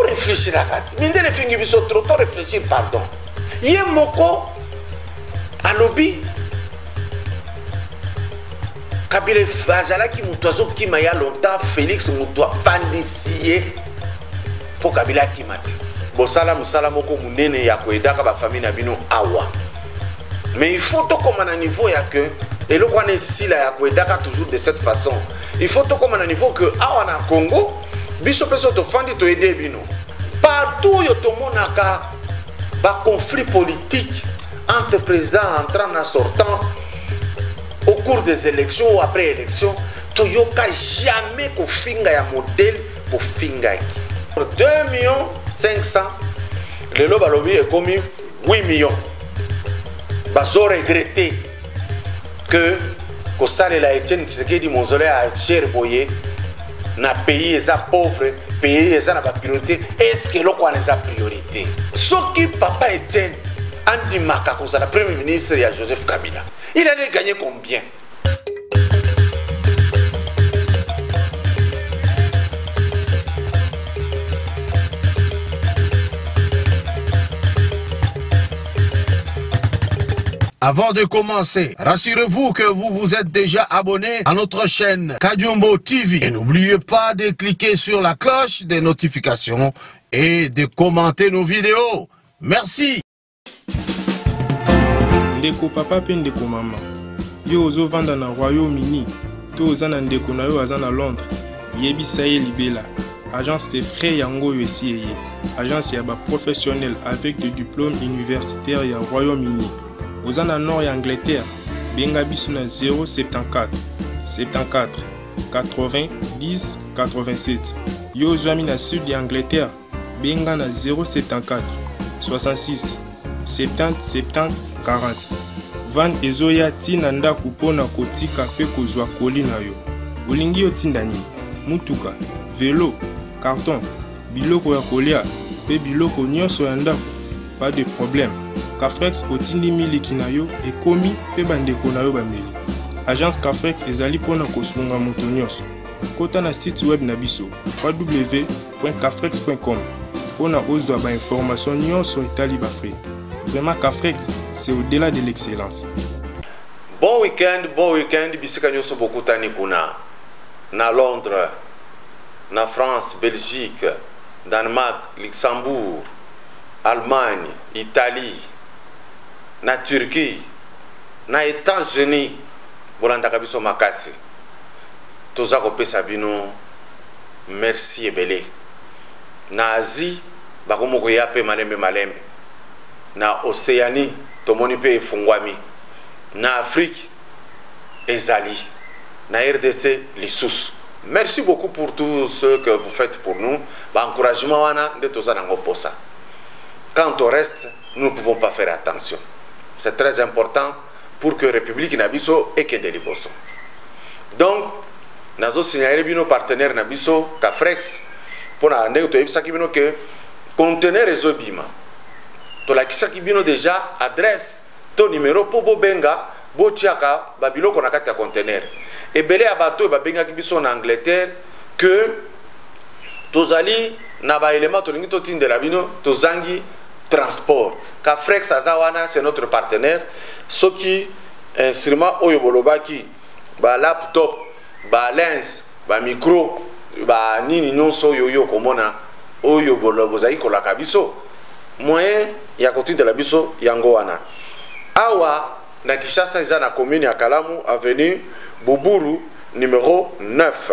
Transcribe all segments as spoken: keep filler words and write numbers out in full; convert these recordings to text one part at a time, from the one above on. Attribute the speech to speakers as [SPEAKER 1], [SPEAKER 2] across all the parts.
[SPEAKER 1] réfléchir à ça. Minde les fingi biso trop trop réfléchir pardon. Yé moko à lobby. Kabila Fazala qui mutozo qui m'a longtemps Félix mutoa pandicier pour Kabila qui mate. Bosala musala moko munene ya koedaka ba famille na bino awa. Mais il faut to comme à niveau ya que et le quoi si la ya koedaka toujours de cette façon. Il faut to comme à niveau que awa na Congo biso peso to fandi to aider bino. Partout yo to monaka ba conflit politique entre président entrant et sortant au cours des élections ou après élections, Toyoka jamais pour finga ya modèle pour finga qui. deux millions cinq cents, le lobby est commis huit millions. Bazo regretté que Kosale la Etienne Tshisekedi Monzolé a cher boyé na pays les pauvres, pays les na priorité. Est-ce que l'on a les priorité? Ce qui papa Etienne Andi Maka la premier ministre et Joseph Kabila. Il allait gagner combien?
[SPEAKER 2] Avant de commencer, rassurez-vous que vous vous êtes déjà abonné à notre chaîne Kadiombo T V. Et n'oubliez pas de cliquer sur la cloche des notifications et de commenter nos vidéos. Merci.
[SPEAKER 3] Ndeko papa pe ndeko mama yo ozo vanda na Royaume-Uni to oza na ndeko na yo aza na Londres yebisa ye libela agence de frais yango yo esi eye agence ya ba professionnel avec des diplômes universitaires ya Royaume-Uni oza na nord ya Angleterre benga biso na zéro sept quatre soixante-quatorze quatre-vingts dix quatre-vingt-sept yo ozwami na sud ya Angleterre benga na zéro sept quatre soixante-six soixante-dix soixante-dix quarante. Van ezoya tina ndaku pona kotika pe kozwa koli na yo. Olingi otinda nini? Mutuka, vélo, carton, biloko ya kolia pe biloko nyonso ya ndaku. Pas de problème. Cafrex otindi miliki na yo ekomi pe bandeko na yo bameli. Agence Cafrex ezali pona kosunga moto nyonso. Kota na site web na biso w w w point cafrex point com pona ozwa ba information nyonso etali ba frais. Vraiment Cafrex, c'est au-delà de l'excellence.
[SPEAKER 1] Bon week-end, bon week-end, bisika nyoso beaucoup tani kuna. Na Londres, na France, Belgique, Danemark, Luxembourg, Allemagne, Italie, na Turquie, na États-Unis, bolanda kabiso makasi. Toza kopesa bino merci ebele. Na Asie, bakomoko yape malembe malembe. Na Océanie, tomoni pe efungwami. Na Afrique, ezali. Na R D C, lisusu. Merci beaucoup pour tout ce que vous faites pour nous. Ba encouragement wana de toza nango posa. Quant au reste, nous ne pouvons pas faire attention. C'est très important pour que la République nabiso et que de liboso. Donc, nazo signaler bino partenaire nabiso Cafrex pour na ndeko to yebisaki bino que conteneur ezobima. To la kisaki bino déjà adresse to numéro pour bobenga bo tiaka babiloko na kati ya conteneur. Ebele abato ba benga kibiso en Angleterre que tozali na ba élément to lingi to tindela bino to zangi transport. Cafrex azawana c'est notre partenaire. Soki instrument oyo bolobaki ba laptop, ba lens, ba micro, ba nini nyonso yoyo komona oyo bolobozaki kolaka biso. Moyen ya continue de la biso yango wana. Awa na Kinshasa eza na commune ya Kalamu avenue Buburu numéro neuf.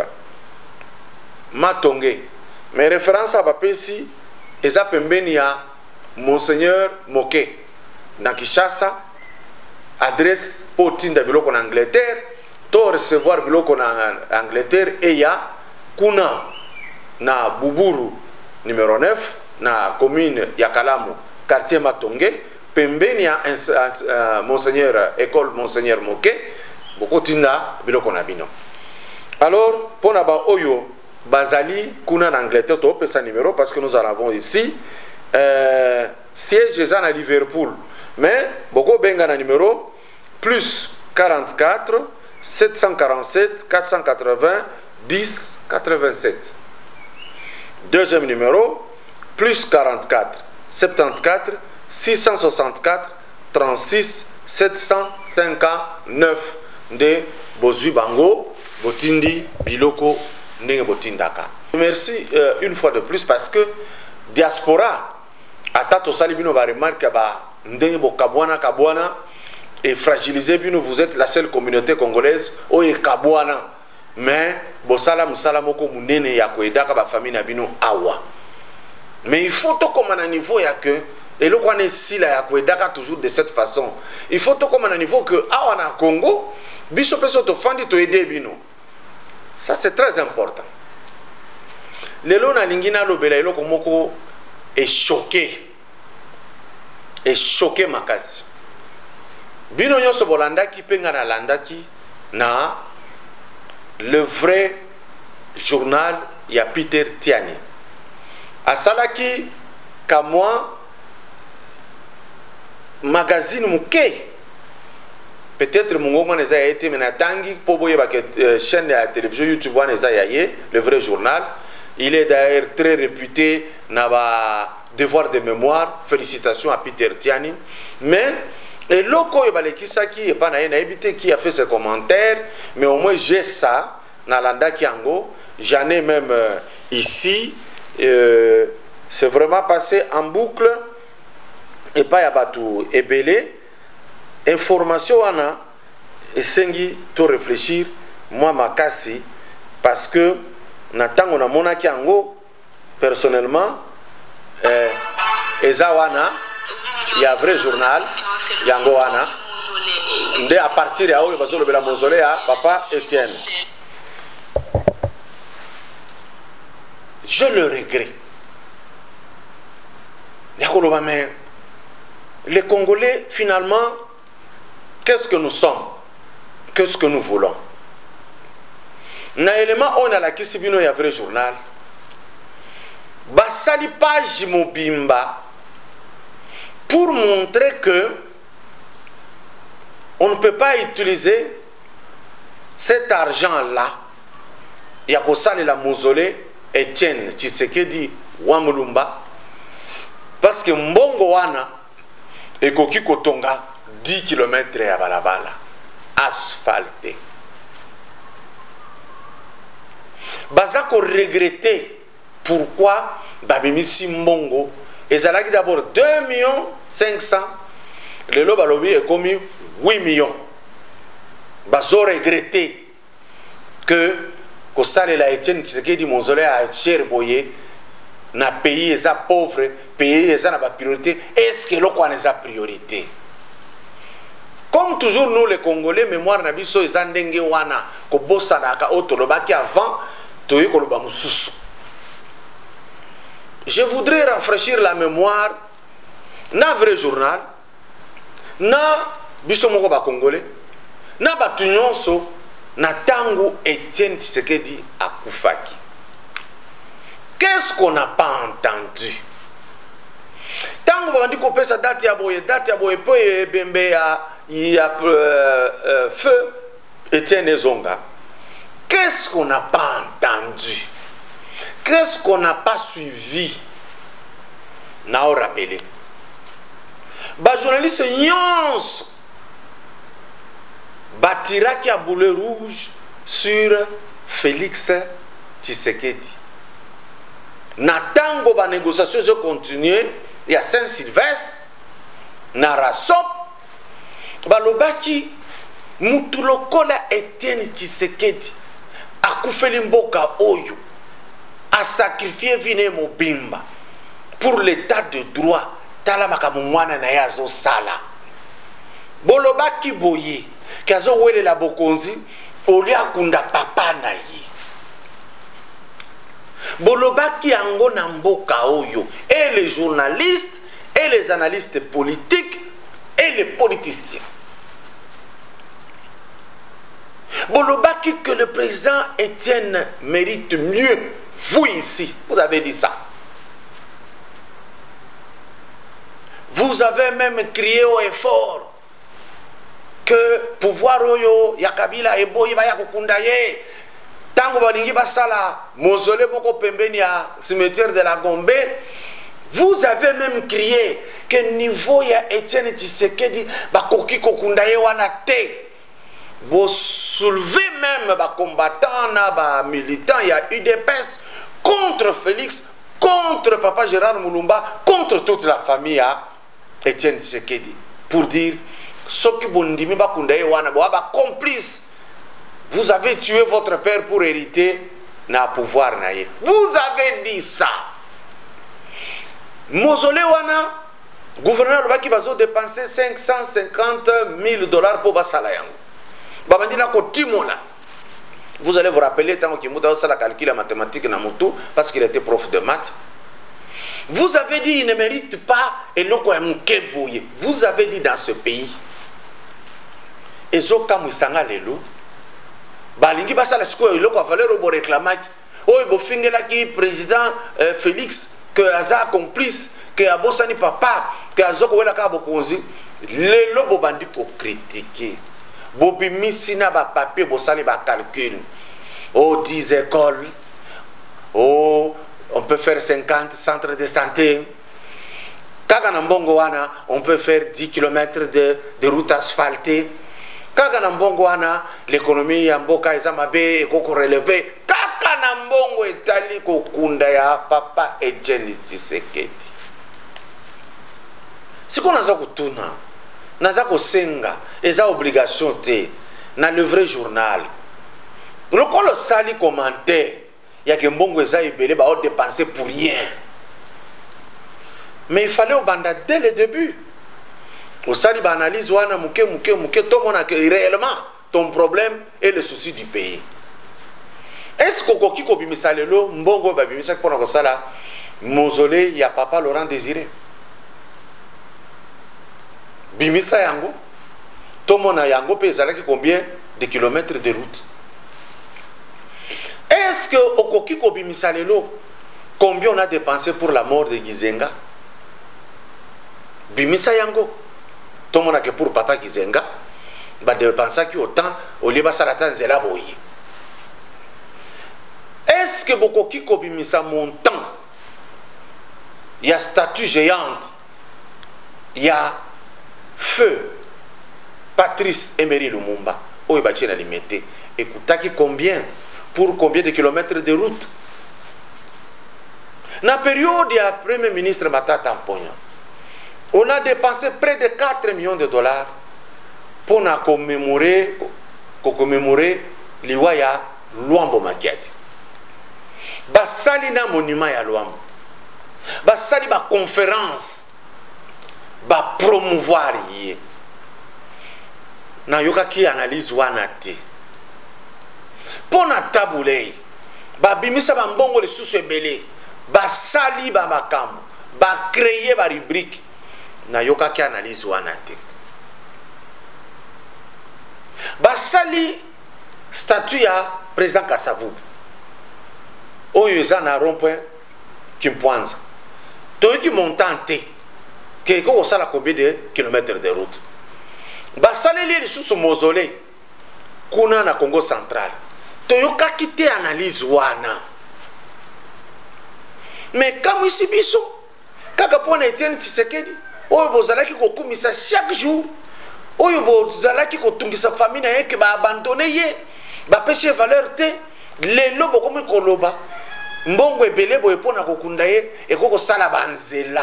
[SPEAKER 1] Matonge. Mes références à bapesi eza pembeni ya Monseigneur Moke. Na Kinshasa adresse potinda biloko na Angleterre, to recevoir biloko na Angleterre et ya kuna na Buburu numéro neuf na commune ya Kalamu quartier Matonge pembeni ya uh, Monseigneur école Monseigneur Moke beaucoup tinda biloko na bino. Alors pona ba oyo bazali kuna na Angleterre to pesa numéro parce que nous en avons ici euh, siège est à Liverpool mais beaucoup benga na numéro plus quarante-quatre sept cent quarante-sept quatre cent quatre-vingts dix quatre-vingt-sept. Deuxième numéro plus quarante-quatre, soixante-quatorze, six cent soixante-quatre, trente-six, sept cent cinquante-neuf de Bozui Bango, Botindi, Biloko, Nenge Botindaka. Merci euh, une fois de plus parce que diaspora, à Tato Salibino va remarquer que Ndenge Bo Kabwana Kabwana et fragilisé, vous êtes la seule communauté congolaise où est Kabwana. Mais Bosala Musala Moko Munene Yakoedaka ba famille Nabino Awa. Mais il faut tout comme à un niveau ya que et le qu'on est si là Yakoedaka toujours de cette façon. Il faut tout comme à un niveau que Awa na Congo, biso peso to fandi to aider bino. Ça c'est très important. Lelo na lingina lobela elo komoko est choqué. Est choqué makasi. Bino nyonso bolandaki penga na landaki na le vrai journal ya Peter Tiani. Asalaki kamwa magazine muke. Peut-être mungongo neza ya été menatangi pobo yeba que chaîne de télévision YouTube neza ya ye, le vrai journal. Il est d'ailleurs très réputé na ba devoir de mémoire. Félicitations à Peter Tiani. Mais et loko ebalekisaki et pas na évité qui a fait ce commentaire, mais au moins j'ai ça na landa kiango, j'en ai même euh, ici. Euh, c'est vraiment passé en boucle et pas yabatu ebele information wana et sengi to réfléchir moi makasi parce que na tango na mona kiango personnellement euh, ezawana il y a un vrai journal yango wana nde à partir ya oyo bazolo bela mausolée à papa Étienne. Je le regrette. Mais les Congolais, finalement, qu'est-ce que nous sommes? Qu'est-ce que nous voulons? Na élément on a la kisibino ya vrai journal. Basali page mobimba pour montrer que on ne peut pas utiliser cet argent-là. Il y a pour ça la mausolée Etienne Tshisekedi Wamulumba parce que Mbongo wana ekoki kotonga dix kilomètres à balabala asphalté. Bazako regretter pourquoi babimisi Mbongo ezalaki d'abord deux millions cinq cents, le loba lobi est commis huit millions. Bazo regretter que Kosale la Etienne Tshisekedi mausolée à cher boye na pays eza pauvre, pays eza na ba priorité, est-ce que loko eza priorité? Comme toujours nous les Congolais, mémoire na biso eza ndenge wana ko bossa na ka otolobaki avant toyi ko loba mususu. Je voudrais rafraîchir la mémoire na vrai journal na biso moko ba Congolais na batu nyonso na tango Etienne Tshisekedi akufaki. Qu'est-ce qu'on n'a pas entendu? Tango bandi ko pesa date ya boye, date ya boye po bembe ya ya euh, feu Etienne Ezonga. Qu'est-ce qu'on n'a pas entendu? Qu'est-ce qu'on n'a pas suivi? Na o rappelé. Ba journaliste nyons batiraki à boulet rouge sur Félix Tshisekedi. Na tango ba négociation je continuer, il y a Saint-Sylvestre, na Rasop, ba lobaki mutu lokola Etienne Tshisekedi akufeli mboka oyo a sacrifié vine mobimba pour l'état de droit tala makamu mwana na yazo sala. Bolobaki boye kazo wele la bokonzi oli akunda papa na ye. Bolobaki yango na mboka oyo et les journalistes et les analystes politiques et les politiciens. Bolobaki que le président Etienne mérite mieux. Vous ici, vous avez dit ça. Vous avez même crié haut et fort que pouvoir oyo yakabila ebo iba yakukunda ye. Tango balingi basala mausolée moko pembeni ya cimetière de la Gombe Vous avez même crié que niveau ya Etienne Tshisekedi bakoki kokunda ye wana te. Vous soulevez même ba combattants na ba militants ya U D P S contre Félix, contre Papa Gérard Moulumba, contre toute la famille à Etienne Tshisekedi pour dire ce qui bondimi bakunda ye wana ba complice. Vous avez tué votre père pour hériter na pouvoir na ye. Vous avez dit ça. Mausolée wana gouverneur baki bazo dépenser cinq cent cinquante mille dollars pour basala yango. Babandina ko timola. Vous allez vous rappeler tant que Mouta a calculé la mathématique na moto parce qu'il était prof de maths. Vous avez dit il ne mérite pas et loko ya mukeboye. Vous avez dit dans ce pays ezoka musanga lelo balingi basala siko loko valeur obo réclamaki oyo bo fingela ki président euh, Félix que aza complice que abosani papa que azoko wela ka bokonzi lelo bo bandi ko critiquer bo bimisi na ba papier bo sali ba calcul oh dix écoles oh on peut faire cinquante centres de santé kaka na mbongo wana on peut faire dix kilomètres de de route asphaltée kaka na mbongo wana l'économie ya mboka eza mabe ekoko relever kaka na mbongo etali kokunda ya papa Etienne Tshisekedi. Siko naza kutuna naza kosenga eza obligation te na le vrai journal lokolo sali commentaire ya ke mbongo eza ebele ba o dépenser pour rien, mais il fallait au banda dès le début au sali ba analyse wana muke muke muke to mona que réellement ton problème est le souci du pays. Est-ce que koki ko bimisa lelo mbongo ba bimisa ko na ko sala mausolée ya papa Laurent Désiré bimisa yango to mona yango pe ezalaki combien de kilomètres de route? Est-ce que au koki ko bimisa lelo combien on a dépensé pour la mort de Gizenga? Bimisa yango tout le monde que pour papa Gizenga va dépenser qui autant au lieu de salatan zela boyi. Est-ce que beaucoup qui kobimisa montant il y a statue géante, il y a feu Patrice Emery Lumumba au bâti alimenté écoutez combien pour combien de kilomètres de route dans la période du premier ministre Matata Mponyo on a dépensé près de quatre millions de dollars pour commémorer commémorer l'Iwaya Luambo Makiadi. Basali na monument ya Luambo. Basali ba conférence ba promouvoir yé. Na yoka ki analyse wana te. Pona tabulei ba bimisa ba mbongo le susu ebele. Basali ba makambo. Ba créer ba rubrique. Na yoka ki analyse wana te. Basali statut ya président Kasavubu oyo eza na rond-point Kimpwanza toyoki montant te ke ko osala combien de kilomètres de route basali li lisusu mausolée kuna na Congo central toyokaki te analyse wana mais comme ici biso kaka pona Etienne Tshisekedi oyo bozalaki kokumisa chaque jour oyo bozalaki kotungisa famille na ye ke ba abandonner ye ba pêcher valeur te lelo bokomi koloba mbongo ebele boye pona kokunda ye ekoko sala banzela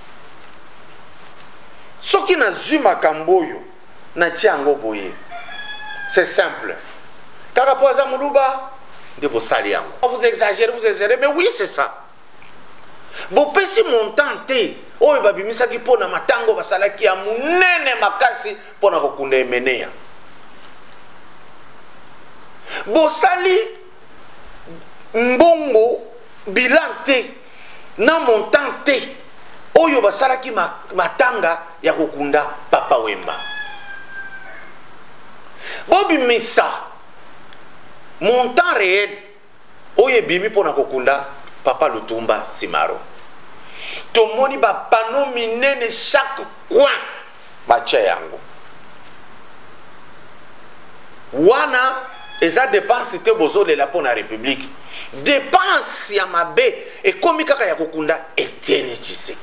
[SPEAKER 1] soki na zuma kamboyo na tiango boye c'est simple kaka poza muluba de bosali yango vous exagérez vous exagérez mais oui c'est ça bopesi montant te oyo babimisaki pona matango basalaki ya munene makasi pona kokunda emeneya bosali mbongo bilan te na montant te oyo basalaki matanga ya kokunda Papa Wemba bobimisa montant réel oyo ebimi pona kokunda Papa Lutumba Simaro tomoni ba panneau minene chaque coin batia yango wana eza dépense te bozolela pona république dépense ya mabe ekomi kaka ya kokunda Etienne Tshisekedi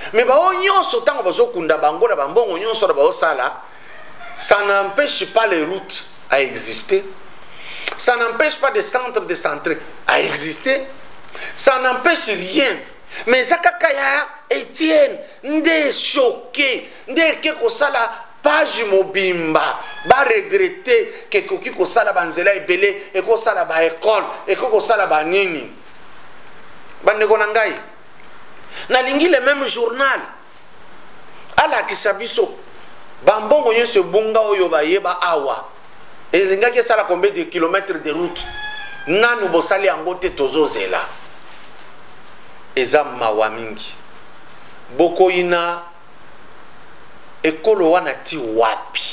[SPEAKER 1] Mais ba nyonso tango bazo kunda bango na bambongo nyonso na ba sala, ça n'empêche pas les routes à exister. Ça n'empêche pas des centres de santé à exister. Ça n'empêche rien. Mais Zakakaya, Etienne, nde choqué, nde keko sala page mobimba, ba regretter que koki ko sala banzela ebele et ko sala ba école et ko sala ba nini. Bande ko nangai. Na lingi le même journal. Ala kisabiso. Bambongo nyonso bunga oyo ba yeba awa. Et linga ki sala combien de kilomètres de route. Nanu bosali angote tozozela. Eza mawa mingi. Boko ina ekolo wana ti wapi.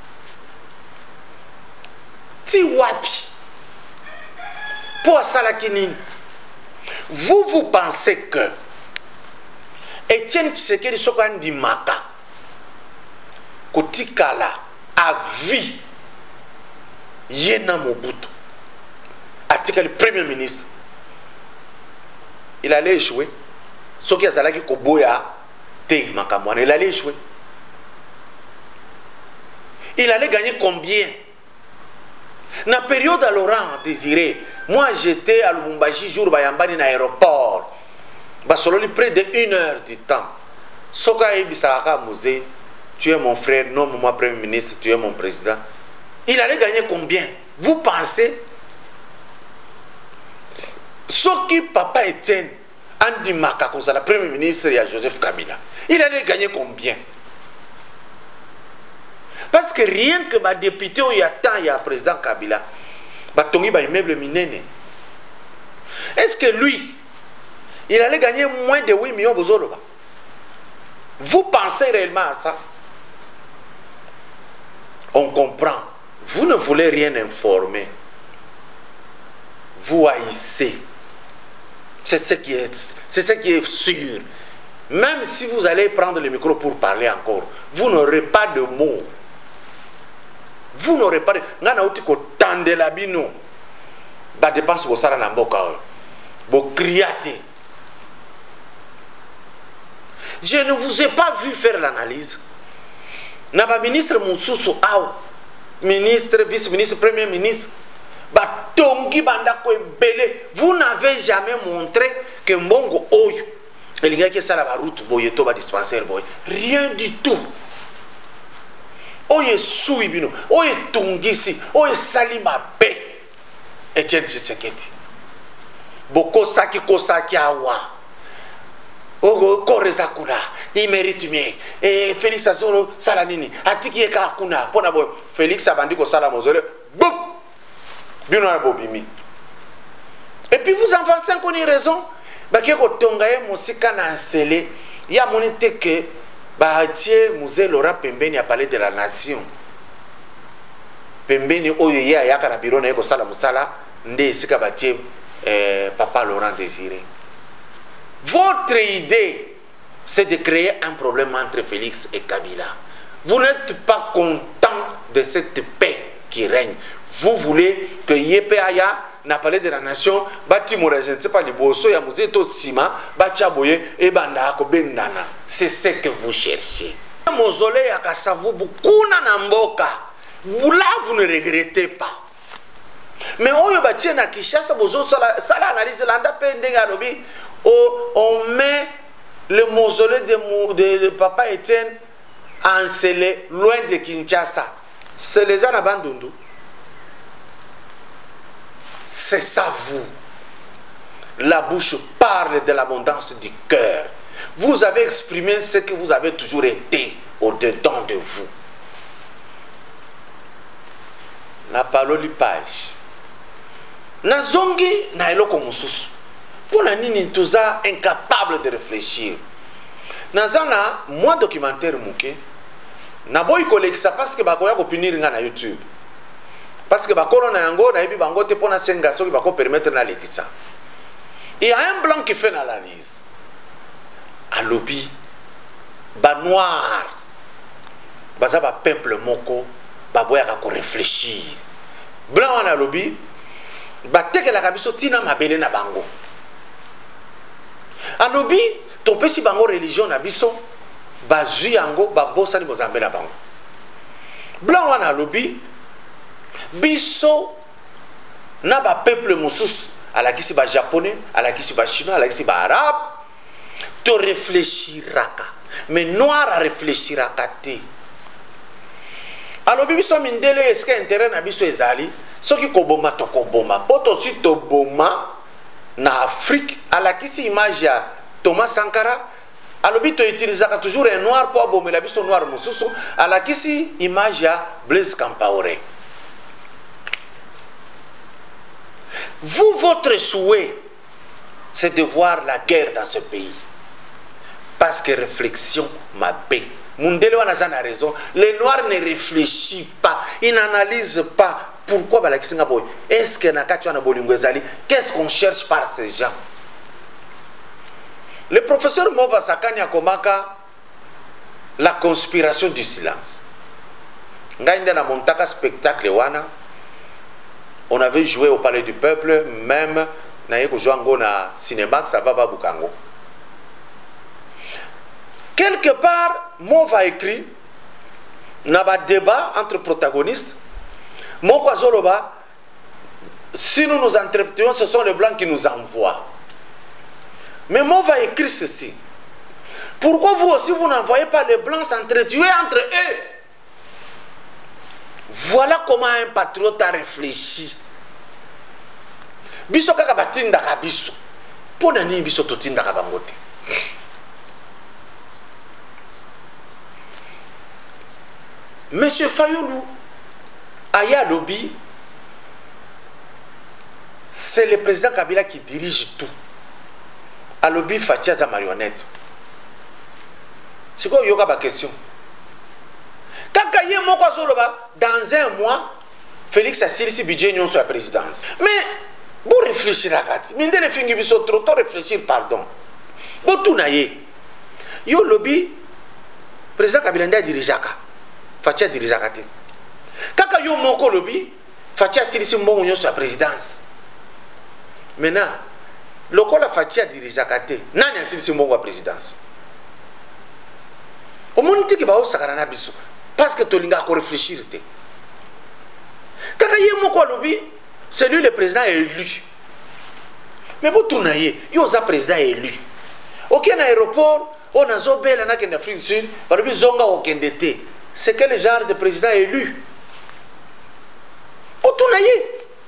[SPEAKER 1] Ti wapi. Pour sala kinini. Vous vous pensez que Etienne Tshisekedi soka ndimaka kotikala à vie Yena Mobutu atika le premier ministre, il allait échouer. Ce qui a zalaki koboya te makamwana, il allait échouer. Il allait gagner combien? Na période à Laurent Désiré, moi j'étais à Lubumbashi jour bayambani na aéroport. Basololi près de une heure du temps. Soka Ebisaka Mouzé, tu es mon frère, non moi premier ministre, tu es mon président. Il allait gagner combien? Vous pensez? Ce qui papa Etienne Andi Maka, comme ça, le premier ministre, il y a Joseph Kabila. Il allait gagner combien? Parce que rien que ma député, il y a tant, il y a président Kabila, Batongi ba immeuble minene. Est-ce que lui, il allait gagner moins de huit millions de. Vous pensez réellement à ça? On comprend. Vous ne voulez rien informer. Vous haïssez. C'est ce qui est, c'est ce qui est sûr. Même si vous allez prendre le micro pour parler encore, vous n'aurez pas de mots. Vous n'aurez pas de... Ngana uti ko tande la bino. Ba dépense bo sala na mboka. Bo criate. Je ne vous ai pas vu faire l'analyse. Naba ministre Moussousou Aou, ministre, vice-ministre, premier ministre, ba tongi banda ko ebele. Vous n'avez jamais montré que Mbongo Oyo, el gars qui sala ba route boye to ba dispensaire boye, rien du tout. Oye suibino, oye tungisi, oye salima be. Etienne Tshisekedi. Boko saki kosaki awa. Ogo koreza kuna, il mérite mieux. Et Félix Azoro salanini, atiki eka kuna, pona boy. Félix abandi ko sala mozole, boum, bino na bobimi. Et puis vous enfants cinq ont raison. Ba ke ko tongaye musika na nsele, ya monite que ba tie musée Laurent Pembeni a parlé de la nation. Pembeni oyo ya ya kana biro na ko sala musala, nde sika ba tie eh, papa Laurent Désiré. Votre idée, c'est de créer un problème entre Félix et Kabila. Vous n'êtes pas content de cette paix qui règne. Vous voulez que Yépeaya n'a parlé de la nation, Bati Moura, je ne sais pas, les Bosso, Yamouzeto Sima, Bachaboye, et Banda Bendana. C'est ce que vous cherchez. Mausolée à Kassavou, beaucoup n'amboka. Là, vous ne regrettez pas. Mais on y bâtit na Kishasa, bozo sala analyse landa pendenga lobi. On met le mausolée de, de, de papa Etienne encelé loin de Kinshasa. C'est les Anabandundu. C'est ça vous. La bouche parle de l'abondance du cœur. Vous avez exprimé ce que vous avez toujours été au-dedans de vous. La parole page. Nazongi na eloko mususu. Pour la nini tuza incapable de réfléchir. Nazana moi documentaire muke. Na boy collègue ça parce que bakoya ko punir nga na YouTube. Parce que bakolo na yango na yebi bango te pona senga so ki bako permettre na letisa. Il y a un blanc qui fait l'analyse. À lobby ba noir. Baza ba peuple moko ba boya ka ko réfléchir. Blanc na lobby ba teke la kabiso tina mabele na bango. Alobi topesi bango religion na biso bazwi yango babosani bozambe na bango. Blanc wana lobi biso na ba peuple mosusu alakisi ba japonais, alakisi ba chinois, alakisi ba arabe to réfléchiraka, mais noir a réfléchiraka te. Alobi biso mindele eske intérêt na biso ezali soki koboma to koboma poto si to boma na Afrique alakisi image ya Thomas Sankara. Alobi to utilisaka toujours un noir pour abomela biso noir mosusu alakisi image ya Blaise Compaoré. Vous, votre souhait, c'est de voir la guerre dans ce pays. Parce que réflexion m'a bé. Mundele Wanazan a raison. Les Noirs ne réfléchissent pas. Ils n'analysent pas. Pourquoi est-ce que qu'est-ce qu'on cherche par ces gens? Le professeur Mova Sakanya Komaka, la conspiration du silence. Ngaïnda na montaka spectacle wana. On avait joué au Palais du Peuple, même na joué na cinéma, ça va pas Bukango. Quelque part, Mova écrit, na ba débat entre protagonistes. Moko Zoloba, si nous nous entretenons, ce sont les Blancs qui nous envoient. Mais Mova écrit ceci. Pourquoi vous aussi, vous n'envoyez pas les Blancs s'entretuer entre eux? Voilà comment un patriote a réfléchi. Biso kaka batinda ka biso. Pona ni biso totinda ka bangote. Monsieur Fayulu Aya Lobby, c'est le président Kabila qui dirige tout. A Lobby Fatia za marionnette. C'est quoi yoga ba question? Kakaye moko azoloba dans un mois Félix Assilisi budget nyonso la présidence. Mais bon réfléchir à kat. Minde le fingi biso trop trop réfléchir pardon. Bon tout naye. Yo Lobby président Kabila nda dirijaka. Fatia dirijaka te. Kaka yo moko Lobby Fatia Assilisi mbongo nyonso la présidence. Maintenant lokola Fatia dirijaka te. Nani Assilisi mbongo la présidence? Omoniti ki ba osakana na biso. Parce que Tolinga a réfléchir. Quand c'est lui le président élu. Mais pour tout naïe, il y a un président élu. Aucun aéroport, on a Zobel en Afrique du Sud, par exemple, Zonga aucun d'été. C'est quel genre de président élu? Pour tout naïe.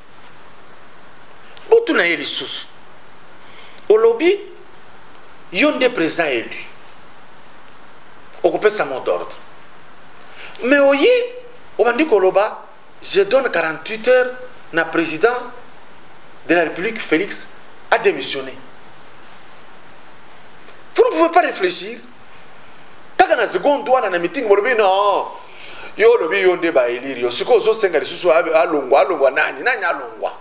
[SPEAKER 1] Pour tout naïe les sous. Au lobby, il y a des présidents élus. Occupé sa mot d'ordre. Mais oui, on m'a dit que je donne quarante-huit heures na président de la République, Félix, a démissionné. Vous ne pouvez pas réfléchir. Quand on a un second doigt dans un meeting, vous dites non, yo lobi yo ndeba élire, yo siko zo senga lisusu alongwa alongwa nani nani alongwa.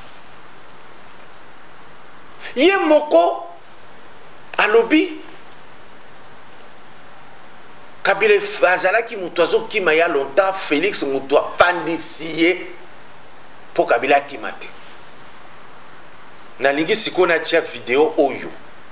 [SPEAKER 1] Ye moko alobi Kabila Azalaki Moutouazo qui m'a ya longtemps, Félix Moutoua pandicier pour Kabila Kimate. Nalingi sikona tia vidéo oyo.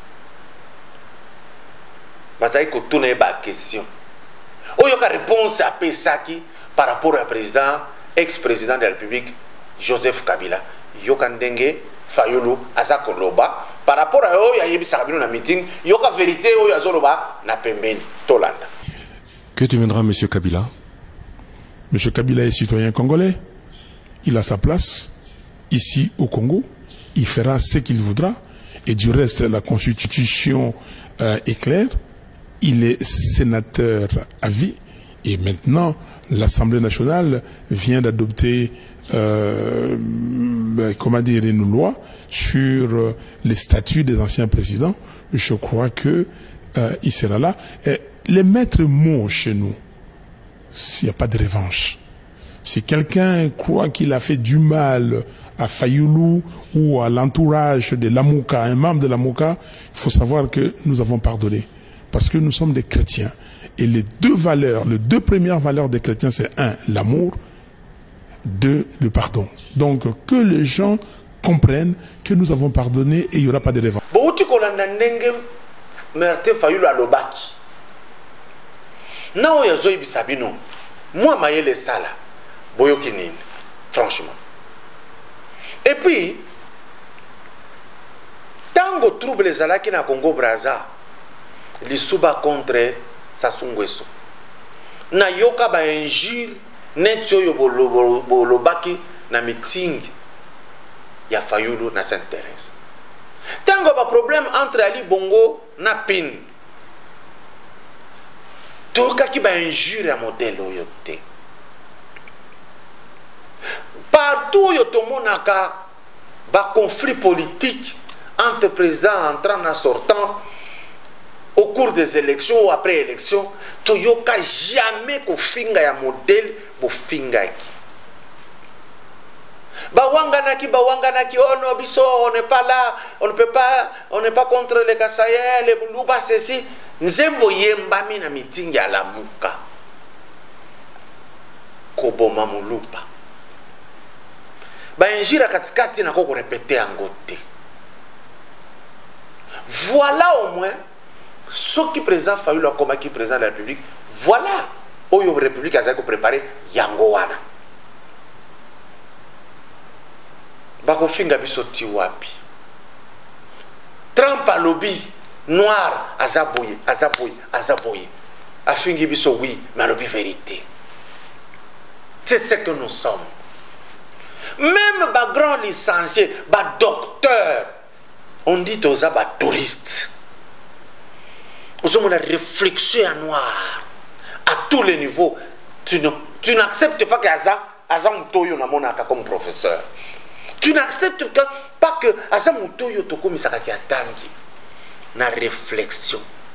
[SPEAKER 1] Bazaï ko tourner ba question. Oyo ka réponse à Pesaki par rapport au président, ex-président de la République, Joseph Kabila. Yokandenge Fayulu Azakoloba. Par rapport à oyo ya yebisa Kabila na meeting, yoka vérité oyo azoloba na pembeni Tolanda.
[SPEAKER 4] Que deviendra M. Kabila? M. Kabila est citoyen congolais. Il a sa place ici au Congo. Il fera ce qu'il voudra. Et du reste, la constitution euh, est claire. Il est sénateur à vie. Et maintenant, l'Assemblée nationale vient d'adopter euh, comment dire, une loi sur euh, les statuts des anciens présidents. Je crois que euh, il sera là. Et les maîtres mots chez nous, s'il n'y a pas de revanche. Si quelqu'un croit qu'il a fait du mal à Fayulu ou à l'entourage de l'Amouka, un membre de l'Amouka, il faut savoir que nous avons pardonné. Parce que nous sommes des chrétiens. Et les deux valeurs, les deux premières valeurs des chrétiens, c'est un, l'amour, deux, le pardon. Donc que les gens comprennent que nous avons pardonné et il n'y aura pas de revanche.
[SPEAKER 1] Martin Fayulu alobaki na oyo azoyebisa bino moi mayele sala boyoki nini franchement. Et puis tango trouble ezalaki na Congo Brazza lisuba contre Sassou Nguesso na yoka ba injure neti oyo bolobaki na meeting ya Fayulu na Sainte-Thérèse. Tango ba problème entre Ali Bongo na Pin tokaki ba injure ya modèle oyo te. Partout yo tomonaka ba conflit politique entre président entrant et sortant au cours des élections ou après élections, toyoka jamais ko finga ya modèle bo finga ki. Bawanganaki bawanganaki oh no biso on n'est pas là, on ne peut pas, on n'est pas contre les Kasaïens, les Buluba ceci. Nzembo yemba mi na meeting ya Lamuka. Koboma Mulupa. Ba injira katikati na koko répéter angote. Voilà au moins ce qui présente Fayulu comme qui présente la République. Voilà où la République a préparé Yangowana. Bako finga biso ti wapi. Trump a lobby noir azaboye azaboye azaboye. A fingi biso oui mais lobby vérité. C'est ce que nous sommes. Même ba grand licencié, ba docteur, on dit aux abats touristes. Nous avons une réflexion à noir à tous les niveaux. Tu n'acceptes pas qu'Azam Moutoyo n'a monaka comme professeur. Tu n'acceptes pas que Azam Moutoyo toko misakaki atangi. Na réflexion.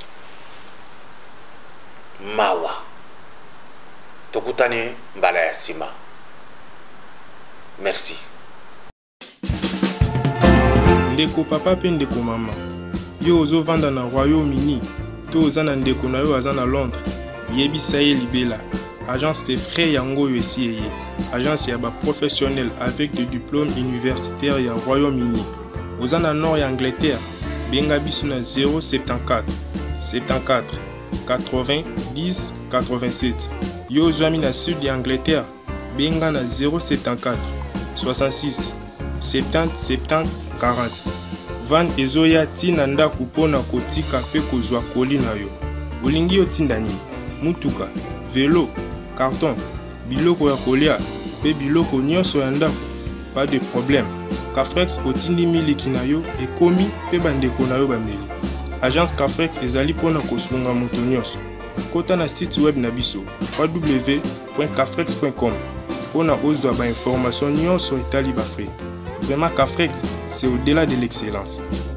[SPEAKER 1] Mawa. Tokutani mbala ya sima. Merci.
[SPEAKER 3] Ndeko papa pe ndeko mama. Yo ozo vanda na Royaume-Uni. To oza na ndeko na yo aza na Londres. Yebisa ye libela. Agence de frais yango yo esi eye. Agence ya ba professionnel avec des diplômes universitaires ya Royaume-Uni. Oza na nord ya Angleterre. Benga biso na zéro soixante-quatorze soixante-quatorze quatre-vingts dix quatre-vingt-sept. Yo ozwami na sud ya Angleterre. Benga na zéro soixante-quatorze soixante-six soixante-dix soixante-dix quarante. Van ezoya tina ndako mpona kotika pe kozwa koli na yo. Olingi otinda nini? Mutuka, vélo, carton, biloko ya kolia pe biloko nyonso ya ndako. Pas de problème. Cafrex otindi miliki na yo ekomi pe bandeko na yo bameli. Agence Cafrex ezali mpona kosunga moto nyonso. Kota na site web na biso w w w point cafrex point com mpona ozwa ba information nyonso etali ba frais. Vraiment Cafrex, c'est au-delà de l'excellence.